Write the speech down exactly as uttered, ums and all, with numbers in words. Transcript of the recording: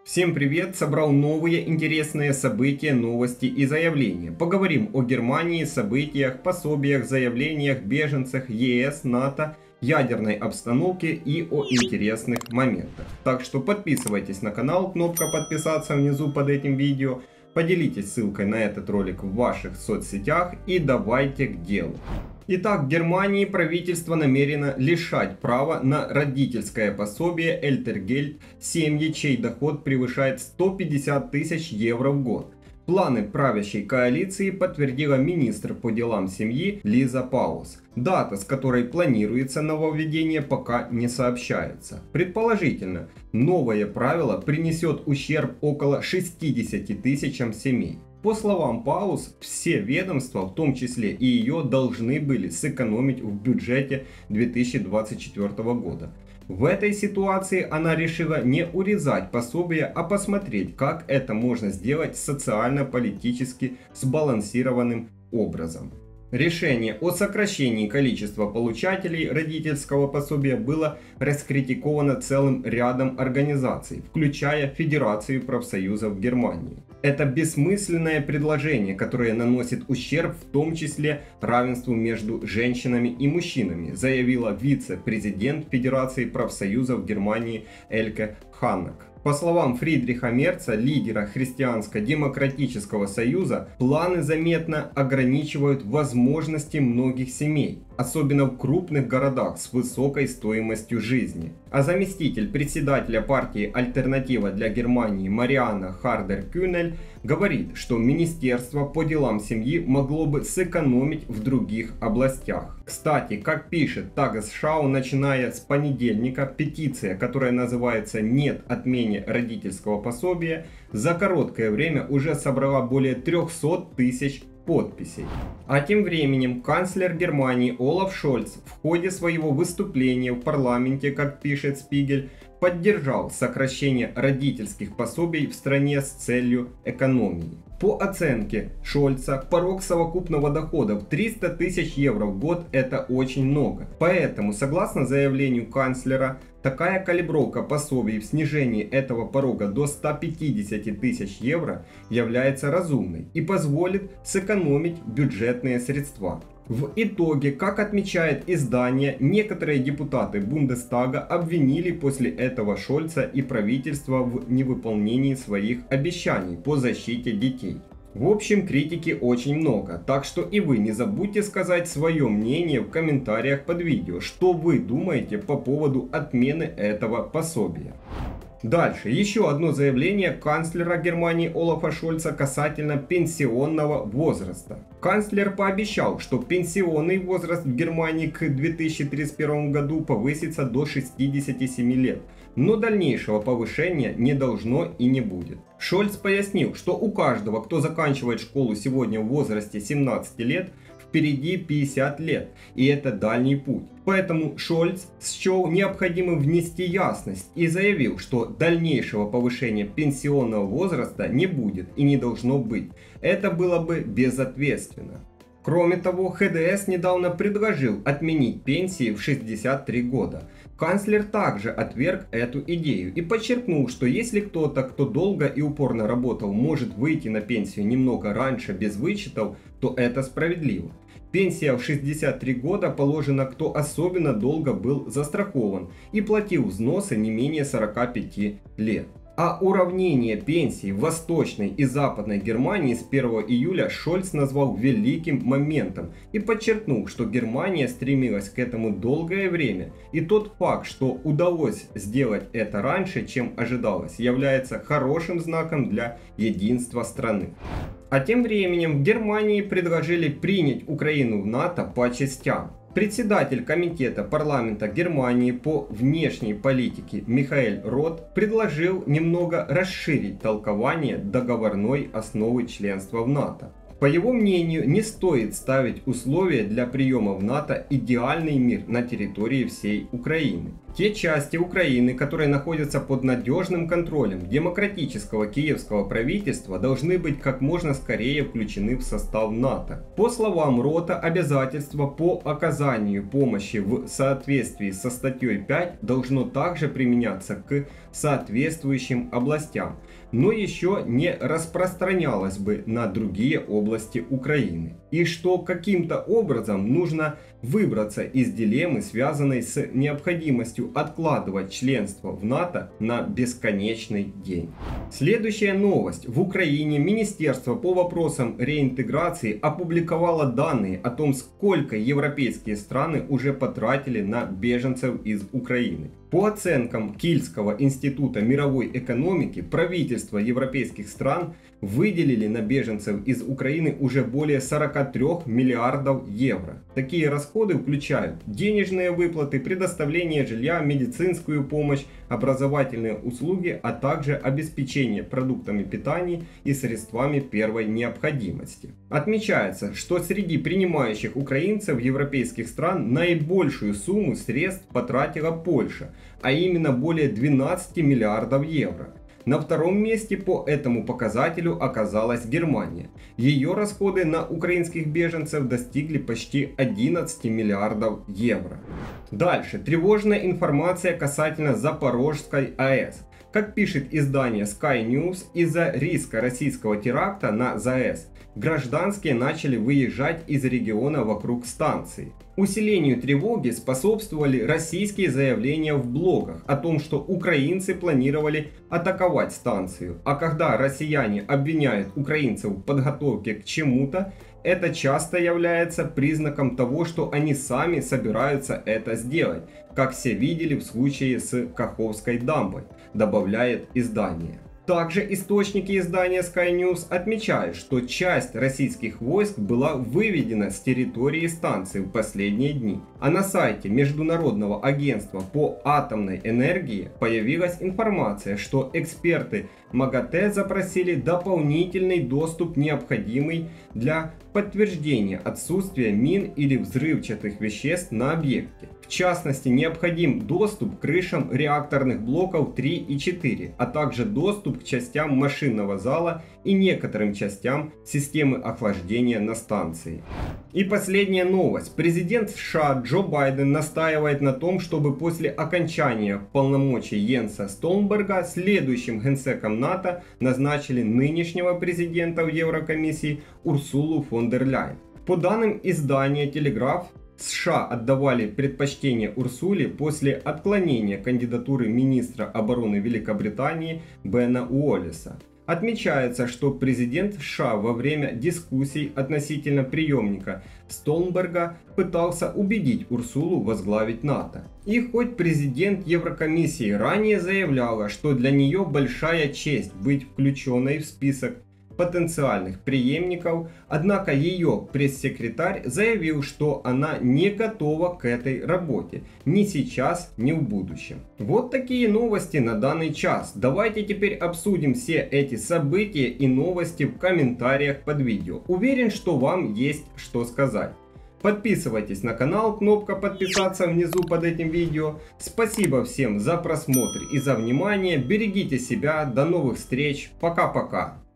Всем привет! Собрал новые интересные события, новости и заявления. Поговорим о Германии, событиях, пособиях, заявлениях, беженцах, ЕС, НАТО, ядерной обстановке и о интересных моментах. Так что подписывайтесь на канал, кнопка подписаться внизу под этим видео. Поделитесь ссылкой на этот ролик в ваших соцсетях и давайте к делу. Итак, в Германии правительство намерено лишать права на родительское пособие Эльтергельд семьи, чей доход превышает сто пятьдесят тысяч евро в год. Планы правящей коалиции подтвердила министр по делам семьи Лиза Паус. Дата, с которой планируется нововведение, пока не сообщается. Предположительно, новое правило принесет ущерб около шестидесяти тысячам семей. По словам Паус, все ведомства, в том числе и ее, должны были сэкономить в бюджете две тысячи двадцать четвёртого года. В этой ситуации она решила не урезать пособие, а посмотреть, как это можно сделать социально-политически сбалансированным образом. Решение о сокращении количества получателей родительского пособия было раскритиковано целым рядом организаций, включая Федерацию профсоюзов Германии. Это бессмысленное предложение, которое наносит ущерб в том числе равенству между женщинами и мужчинами, заявила вице-президент Федерации профсоюзов Германии Эльке Ханнек. По словам Фридриха Мерца, лидера Христианско-демократического союза, планы заметно ограничивают возможности многих семей, особенно в крупных городах с высокой стоимостью жизни. А заместитель председателя партии «Альтернатива для Германии» Мариана Хардер-Кюнель говорит, что Министерство по делам семьи могло бы сэкономить в других областях. Кстати, как пишет Tagesschau, начиная с понедельника, петиция, которая называется «Нет отмене родительского пособия», за короткое время уже собрала более трёхсот тысяч подписей. А тем временем канцлер Германии Олаф Шольц в ходе своего выступления в парламенте, как пишет Спигель, поддержал сокращение родительских пособий в стране с целью экономии. По оценке Шольца, порог совокупного дохода в триста тысяч евро в год – это очень много. Поэтому, согласно заявлению канцлера, такая калибровка пособий в снижении этого порога до ста пятидесяти тысяч евро является разумной и позволит сэкономить бюджетные средства. В итоге, как отмечает издание, некоторые депутаты Бундестага обвинили после этого Шольца и правительство в невыполнении своих обещаний по защите детей. В общем, критики очень много, так что и вы не забудьте сказать свое мнение в комментариях под видео, что вы думаете по поводу отмены этого пособия. Дальше, еще одно заявление канцлера Германии Олафа Шольца касательно пенсионного возраста. Канцлер пообещал, что пенсионный возраст в Германии к две тысячи тридцать первому году повысится до шестидесяти семи лет, но дальнейшего повышения не должно и не будет. Шольц пояснил, что у каждого, кто заканчивает школу сегодня в возрасте семнадцати лет, впереди пятьдесят лет, и это дальний путь. Поэтому Шольц счел необходимым внести ясность и заявил, что дальнейшего повышения пенсионного возраста не будет и не должно быть. Это было бы безответственно. Кроме того, ха дэ эс недавно предложил отменить пенсии в шестьдесят три года. Канцлер также отверг эту идею и подчеркнул, что если кто-то, кто долго и упорно работал, может выйти на пенсию немного раньше без вычетов, то это справедливо. Пенсия в шестьдесят три года положена, кто особенно долго был застрахован и платил взносы не менее сорока пяти лет. А уравнение пенсий в Восточной и Западной Германии с первого июля Шольц назвал великим моментом и подчеркнул, что Германия стремилась к этому долгое время, и тот факт, что удалось сделать это раньше, чем ожидалось, является хорошим знаком для единства страны. А тем временем в Германии предложили принять Украину в НАТО по частям. Председатель комитета парламента Германии по внешней политике Михаэль Рот предложил немного расширить толкование договорной основы членства в НАТО. По его мнению, не стоит ставить условия для приема в НАТО идеальный мир на территории всей Украины. Те части Украины, которые находятся под надежным контролем демократического киевского правительства, должны быть как можно скорее включены в состав НАТО. По словам Рота, обязательство по оказанию помощи в соответствии со статьей пять должно также применяться к соответствующим областям, но еще не распространялось бы на другие области Украины. И что каким-то образом нужно выбраться из дилеммы, связанной с необходимостью откладывать членство в НАТО на бесконечный день. Следующая новость. В Украине Министерство по вопросам реинтеграции опубликовало данные о том, сколько европейские страны уже потратили на беженцев из Украины. По оценкам Кильского института мировой экономики, правительства европейских стран выделили на беженцев из Украины уже более сорока трёх миллиардов евро. Такие расходы включают денежные выплаты, предоставление жилья, медицинскую помощь, образовательные услуги, а также обеспечение продуктами питания и средствами первой необходимости. Отмечается, что среди принимающих украинцев европейских стран наибольшую сумму средств потратила Польша, а именно более двенадцати миллиардов евро. На втором месте по этому показателю оказалась Германия. Ее расходы на украинских беженцев достигли почти одиннадцати миллиардов евро. Дальше. Тревожная информация касательно Запорожской АЭС. Как пишет издание Sky News, из-за риска российского теракта на ЗАЭС гражданские начали выезжать из региона вокруг станции. Усилению тревоги способствовали российские заявления в блогах о том, что украинцы планировали атаковать станцию. А когда россияне обвиняют украинцев в подготовке к чему-то, это часто является признаком того, что они сами собираются это сделать, как все видели в случае с Каховской дамбой, добавляет издание. Также источники издания Sky News отмечают, что часть российских войск была выведена с территории станции в последние дни. А на сайте Международного агентства по атомной энергии появилась информация, что эксперты МАГАТЭ запросили дополнительный доступ, необходимый для подтверждения отсутствия мин или взрывчатых веществ на объекте. В частности, необходим доступ к крышам реакторных блоков три и четыре, а также доступ к частям машинного зала и некоторым частям системы охлаждения на станции. И последняя новость. Президент США Джо Байден настаивает на том, чтобы после окончания полномочий Йенса Столтенберга следующим генсеком НАТО назначили нынешнего президента в Еврокомиссии Урсулу фон дер Ляйен. По данным издания Телеграф, США отдавали предпочтение Урсуле после отклонения кандидатуры министра обороны Великобритании Бена Уоллеса. Отмечается, что президент США во время дискуссий относительно преемника Столтенберга пытался убедить Урсулу возглавить НАТО. И хоть президент Еврокомиссии ранее заявляла, что для нее большая честь быть включенной в список потенциальных преемников, однако ее пресс-секретарь заявил, что она не готова к этой работе, ни сейчас, ни в будущем. Вот такие новости на данный час. Давайте теперь обсудим все эти события и новости в комментариях под видео. Уверен, что вам есть что сказать. Подписывайтесь на канал, кнопка подписаться внизу под этим видео. Спасибо всем за просмотр и за внимание. Берегите себя, до новых встреч, пока-пока.